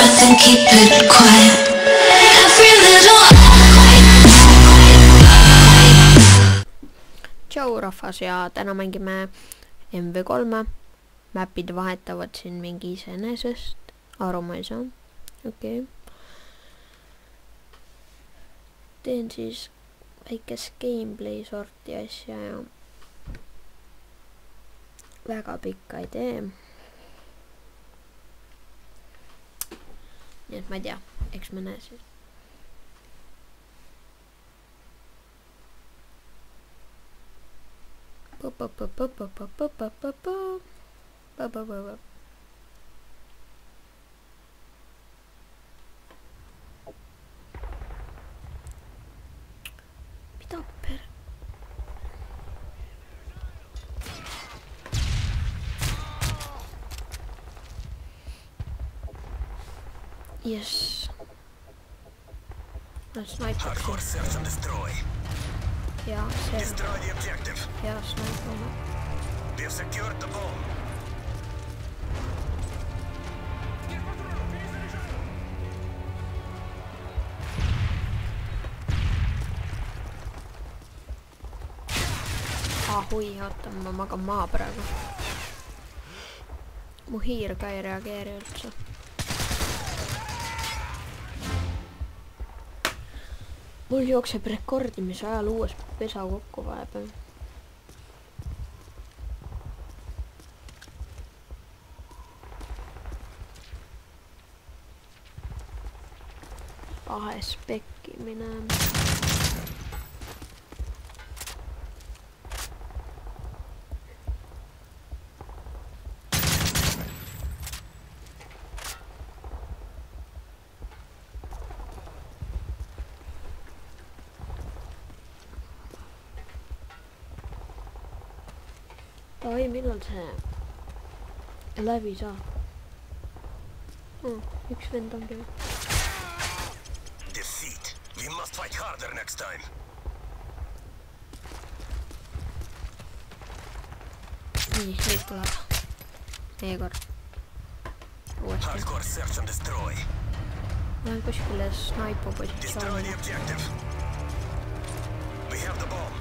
then keep it quiet. Every little Tšau rahvas ja täna mängime MV3. Mäpid vahetavad siin mingi iseenesest. Aru ma ei saa. Okei. Teen siis väikest gameplay sorti asja ja väga pikka ei tee. Nii et ma ei tea, eks me näe siis. Mida per... Yes. Hardcore search and destroy. Ja, see. Destroy the objective. Ja, sniper. We've secured the bomb. Hui, oota, ma magan maa praegu. Mu hiir ka ei reageeri üldse. Mul jookseb rekordimise ajal uues pesa kokku vahepeal. Spekkimine. Oi, millal see läbi saab? Üks vend on küll. Defeat. We must fight harder next time. Nii, nüüd tuleb. Meie kord. Uuesti. Hardcore search and destroy. Olen kuskile snaipu positsiooni. Destroy the objective. We have the bomb.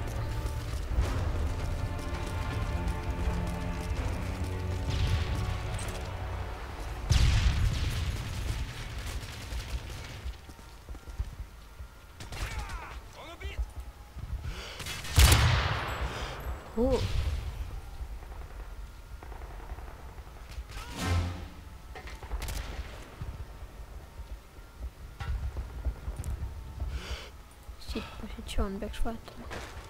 Siit positsioon peaks vahetama.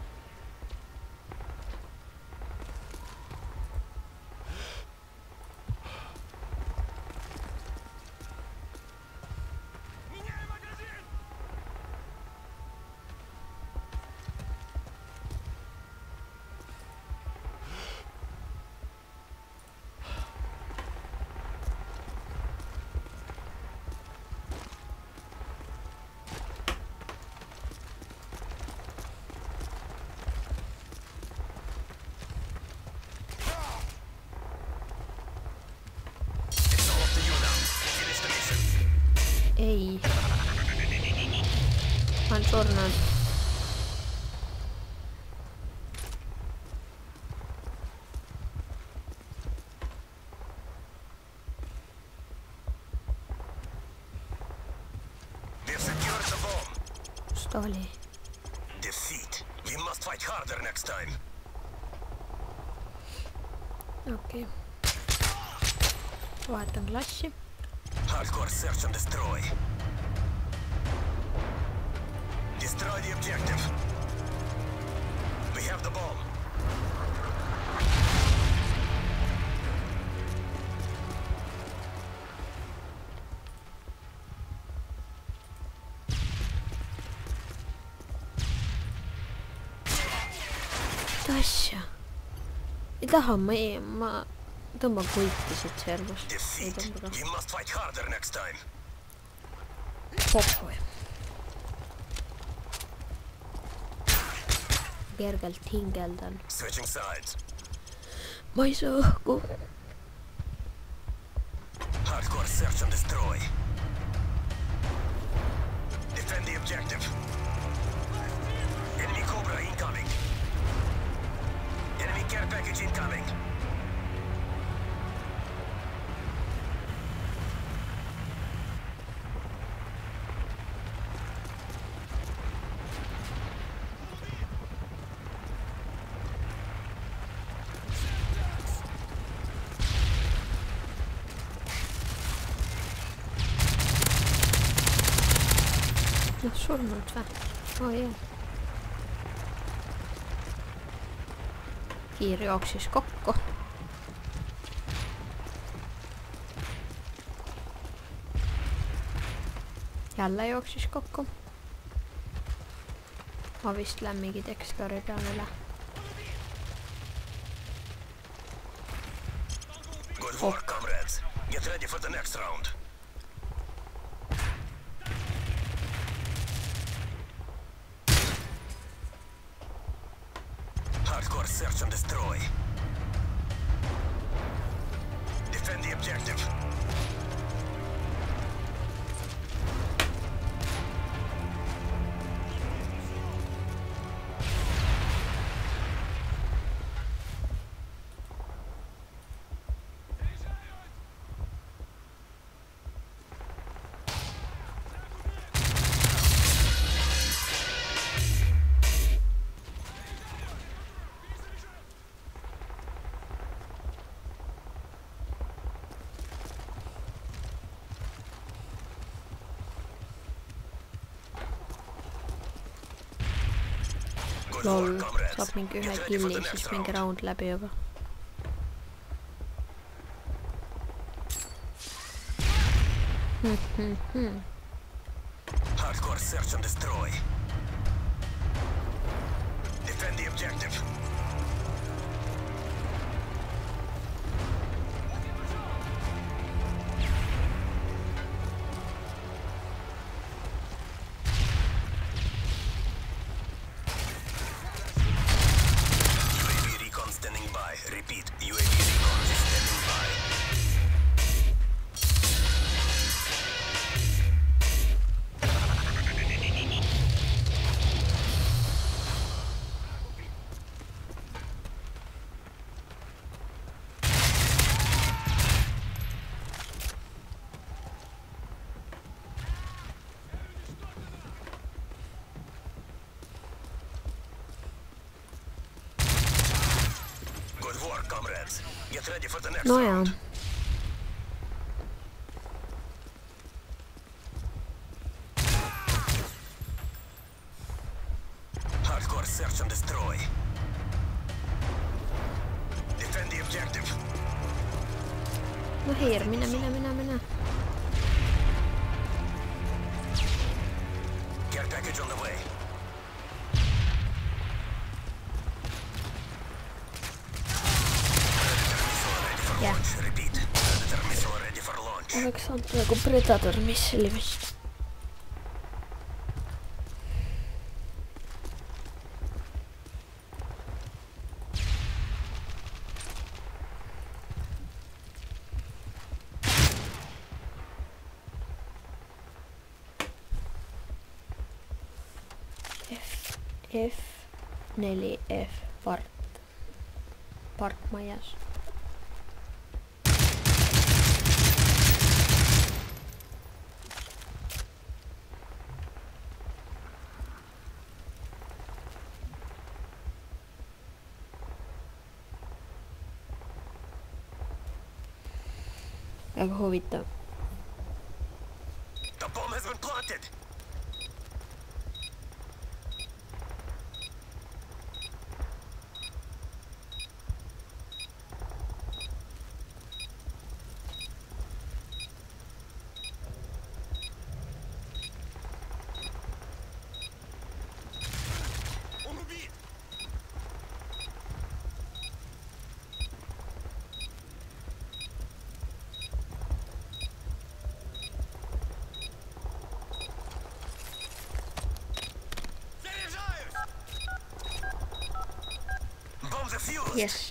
Ei. Ma olen surnud. Kus ta oli? Defeat. We must fight harder next time. Okei. Vahetan klassi. Hardcore search and destroy. Destroy the objective. We have the bomb. Mida asja? Ei taha, ma tõmban kuiki siit servust. We must fight harder next time. Pohhu. Kergelt hingeldan. Switching sides. Ma ei saa õhku. Hardcore search and destroy. Defend the objective. Enemy Cobra incoming. Enemy care package incoming. No surnud vä? Oh jaa. Kiir jooksis kokku. Jälle jooksis kokku. Ma vist lämmigi tekstoori peal üle. Good work, comrades. Get ready for the next round. Hardcore search and destroy. Defend the objective. Lol, saab mingi ühe killi, siis mingi round läbi juba. Hardcore search and destroy. Defend the objective. UAV recon standing by. Repeat, UAV recon is standing by. Good work, comrades. Get ready for the next No jaa. round. Hardcore search and destroy. Defend the objective. No Hiir, mine. Care package on the way. Jah. Launch, repeat. Predator missile ready for launch. Oleks saanud nagu Predator missili vist. F4F parkmajas. Väga huvitav. The bomb has been planted. Он убит. Заряжаюсь. Bomb defused. Yes.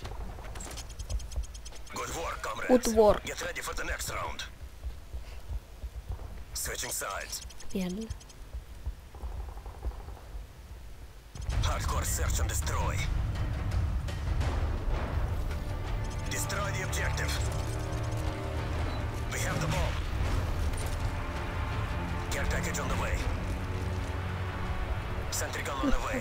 Good work, comrades. Good work. Get ready for the next round. Switching sides. Jälle. Hardcore search and destroy. Destroy the objective. We have the bomb. Care package on the way. Sentry gun on the way.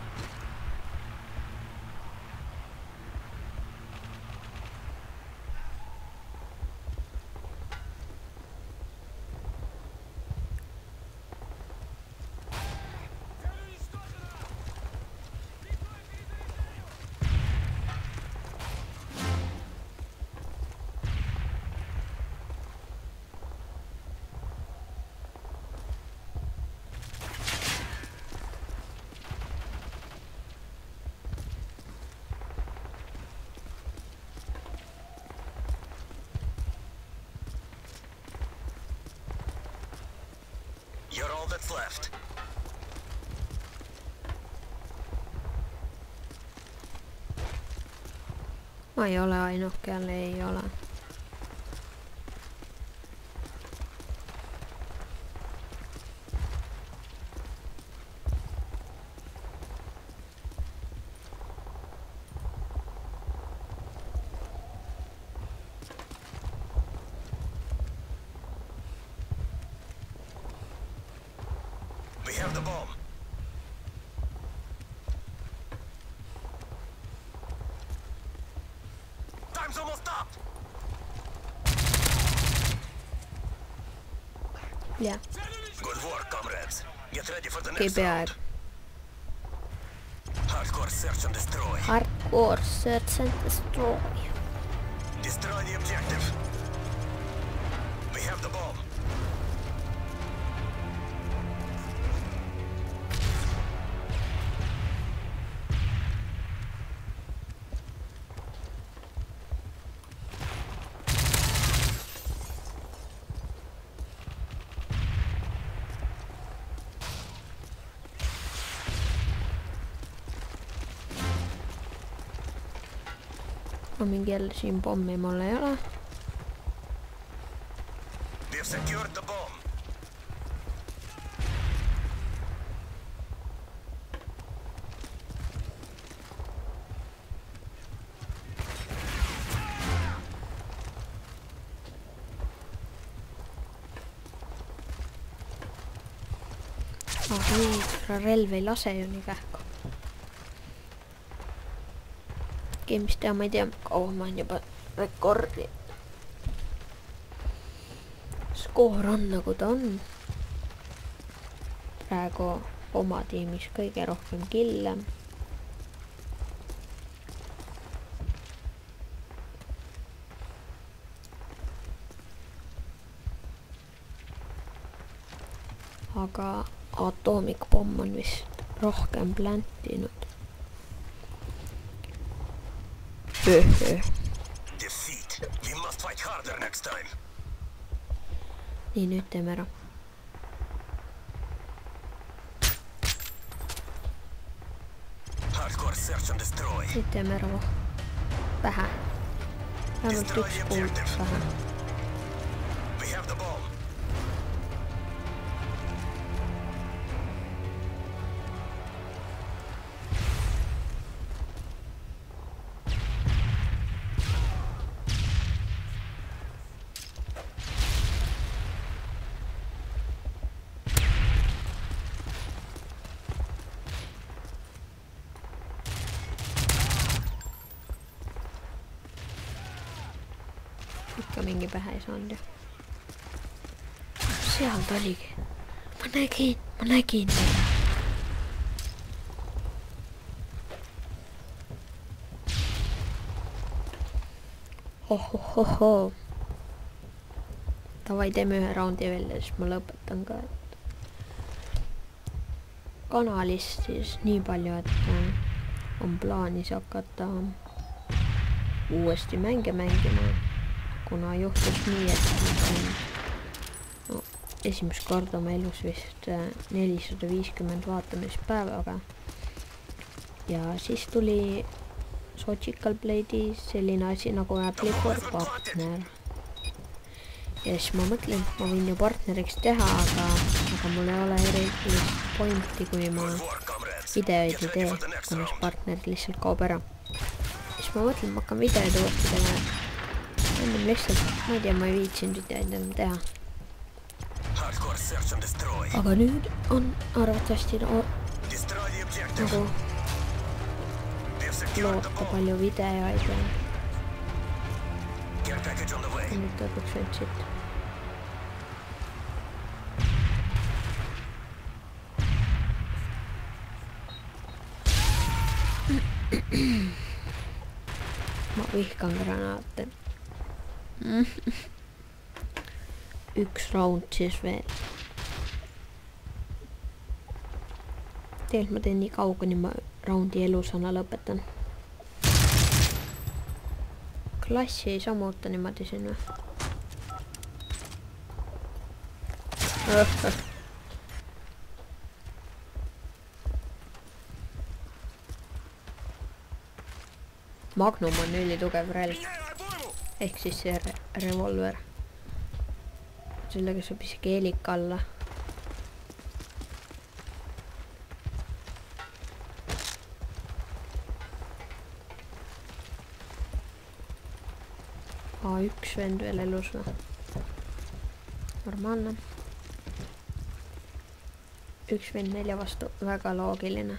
You're all that's left. Ma ei ole ainuke, jälle ei ole. We have the bomb. Time's almost up. Jah, Good work, comrades. Get ready for the okei, next peaaegu. round. Hardcore search and destroy. Hardcore search and destroy. Destroy the objective. We have the bomb. Ma mingi jälle siin pommi mul ei ole. We've secured the bomb. Relv ei lase ju nii kähku. Mis teha, ma ei tea, kaua ma on juba rekordi. Skoor on nagu ta on. Praegu oma tiimis kõige rohkem kille. Aga atoomikpomm on vist rohkem plantinud. Defeat. We must fight harder next time. Nii, nüüd teeme ära. Hardcore search and destroy. Nüüd teeme ära vähe. Vähemalt üks punkt vähe. We have the bomb. Ikka mingi pähe ei saanud ju. Seal ta oligi. Ma nägin teda. Ohohoho. Davai, teeme ühe raundi veel ja siis ma lõpetan ka. Kanalist siis nii palju, et on plaanis hakata uuesti mänge mängima. Kuna juhtus nii, et esimest korda oma elus vist 450 vaatamispäevaga. Ja siis tuli Surgical Blade'i selline asi nagu Apply for Partner. Ja siis ma mõtlen, et ma võin ju partneriks teha, aga mul ei ole erilist pointi, kui ma videoid ei tee, kuna see partner lihtsalt kaob ära. Siis ma mõtlen, ma hakkan videoid uuesti tegema. Ennem lihtsalt, ma ei tea, ma ei viitsinud videoid enam teha. Aga nüüd on arvatavasti nagu loota palju videoid ja nüüd lõpuks võid siit. Ma vihkan granaate. Üks round siis veel. Tegelikult ma teen nii kauga, nii ma roundi elusana lõpetan. Klassi ei saa muuta niimoodi siin või? Magnum on ülitugev relv. Ehk siis see revolver. Sellega saab isegi helik alla. Üks vend veel elus või? Normaalne. Üks vend 4 vastu. Väga loogiline.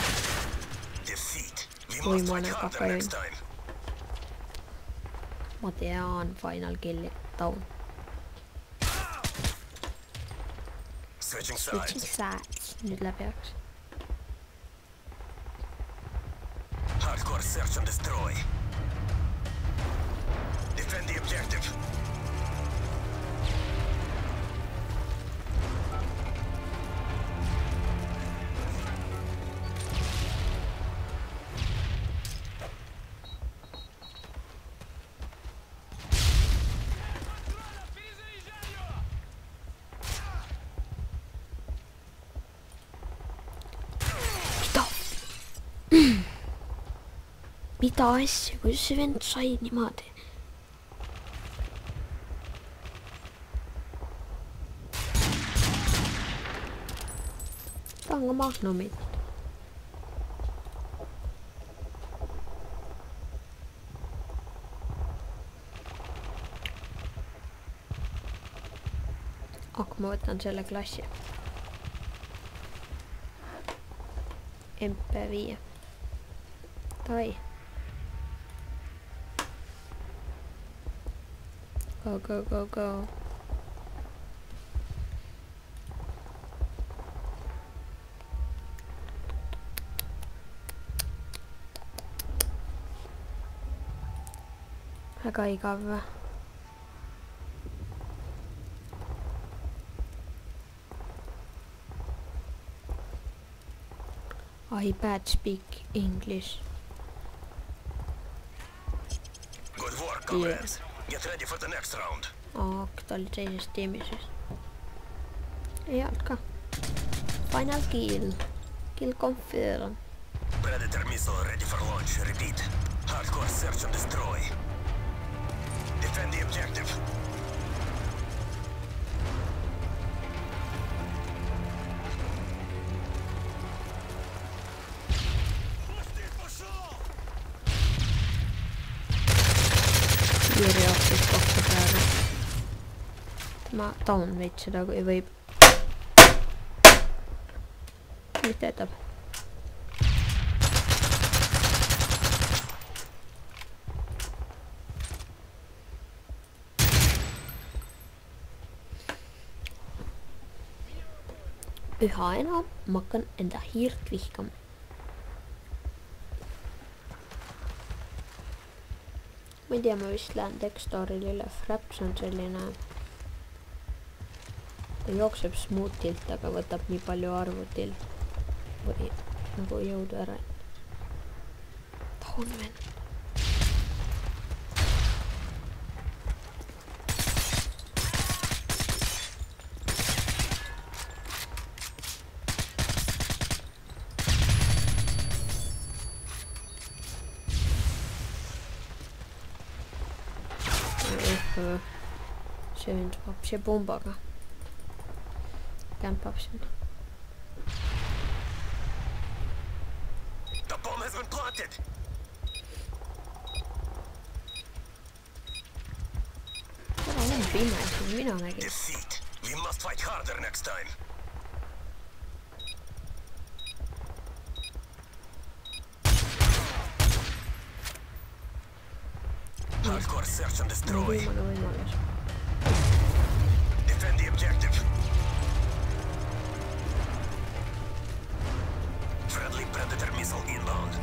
Võimane kakajuun. Ma tean, final killi. Down. Switching sides. Nüüd läbi jääks. Hardcore search and destroy. Defend the objective. Mida asja, kuidas see vend sai niimoodi? Ta on ka Magnumit. Aga ma võtan selle klassi. MP5. Tai. Go, go, go, go. Väga igav või? I bad speak English. Good work, comrades. Get ready for the next round. Ta oli teises tiimis siis. Ei olnud ka. Final kill. Kill confirm. Predator missile ready for launch. Repeat. Hardcore search and destroy. Defend the objective. Kirjauksis kokku praegu. Ma taun veid seda, kui võib. Mis töötab? Üha enam ma hakkan enda hiirt vihkama. Ma ei tea, ma vist lähen Dextoril üle. Fraps on selline... Ta jookseb smoothilt, aga võtab nii palju arvutil. Või nagu jõudu ära. Ta on vend. See vend vapsi pumbaga. Kämpab sinna. has been planted. Täällä on pimeässä, minä näkin. Defeat. We must fight harder next time. Hardcore search and destroy. Viimeinen. Defend the objective. Friendly Predator missile inbound.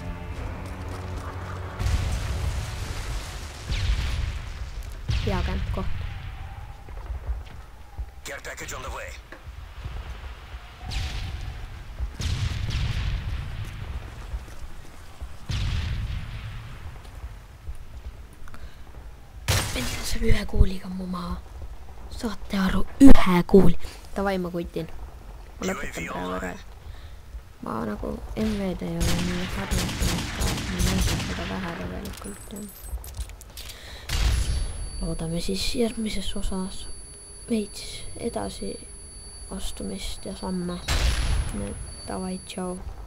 Jääkään kohta. Care package on the way. Mennään se yhä kuulikan mun maa. Saatte aru yhä kuuli. Tavai mä kuitin. Mä lopetan päivärää. Mä oon nagu MVD ei ole niin harjoittanutkaan. Mä näytän sitä vähän revelikkoa. Otamme siis järgmisessä osassa veits edasi astumista ja samme. Tavai, ciao.